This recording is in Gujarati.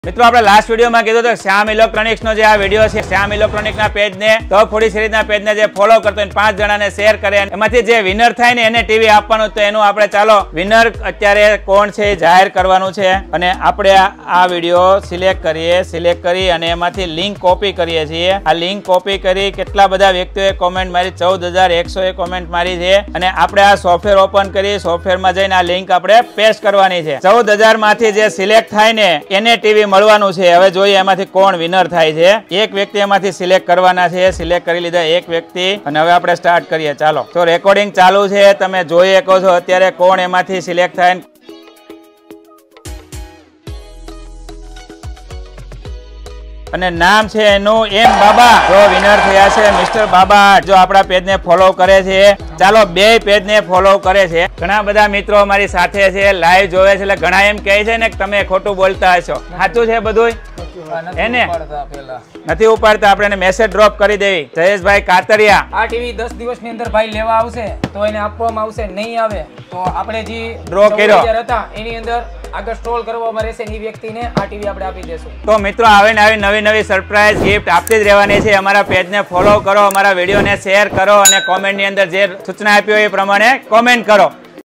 મિત્રો આપણે લાસ્ટ વિડીયોમાં કીધું તો શ્યામ ઇલેક્ટ્રોનિક્સનો જે આ વિડીયો છે શ્યામ ઇલેક્ટ્રોનિક્સના પેજને તો ફૂડી સિરીઝના પેજને જે ફોલો કરતો હોય 5 જણાને શેર કરે એમાંથી જે વિનર થાય ને એને ટીવી આપવાનું તો એનું આપણે ચાલો વિનર અત્યારે કોણ છે જાહેર કરવાનું છે અને આપણે આ વિડીયો સિલેક્ટ કરી અને એમાંથી લિંક કોપી કરીએ છીએ। આ લિંક કોપી કરી કેટલા બધા વ્યક્તિઓએ કોમેન્ટ મારી 14100 એ કોમેન્ટ મારી છે અને આપણે આ સોફ્ટવેર ઓપન કરી સોફ્ટવેરમાં જઈને આ લિંક આપણે પેસ્ટ કરવાની છે। 14000 માંથી જે સિલેક્ટ થાય ને એને ટીવી મળવાનું છે। હવે જોઈએ એમાંથી કોણ વિનર થાય છે। એક વ્યક્તિ એમાંથી સિલેક્ટ કરવાના છે। સિલેક્ટ કરી લીધા એક વ્યક્તિ અને હવે આપણે સ્ટાર્ટ કરીએ। ચાલો તો રેકોર્ડિંગ ચાલુ છે, તમે જોઈ શકો છો અત્યારે કોણ એમાંથી સિલેક્ટ થાય અને નામ છે એનું એમ બાબા જો વિનર થયા છે મિસ્ટર બાબા। જો આપણા પેજને ફોલો કરે છે, ચાલો બે પેજને ફોલો કરે છે। ઘણા બધા મિત્રો અમારી સાથે છે, લાઈવ જોવે છે, એટલે ઘણા એમ કહે છે ને કે તમે ખોટું બોલતા હશો। સાચું છે બધું? એને નથી ઉપાડતા, આપણે મેસેજ ડ્રોપ કરી દેવી। જયેશભાઈ કાતરિયા આ ટીવી 10 દિવસની અંદર ભાઈ લેવા આવશે તો એને આપવામાં આવશે, નહીં આવે તો આપણે જે ડ્રો કર્યો હતા એની અંદર આગળ સ્ક્રોલ કરવામાં રહેશે એ વ્યક્તિને આ ટીવી આપણે આપી દેશું। તો મિત્રો આવીને આવી નવી સરપ્રાઈઝ ગિફ્ટ આપતી જ રહેવાની છે। અમારા પેજને ફોલો કરો, અમારા વિડીયોને શેર કરો અને કોમેન્ટની અંદર જે સૂચના આપી હોય એ પ્રમાણે કોમેન્ટ કરો।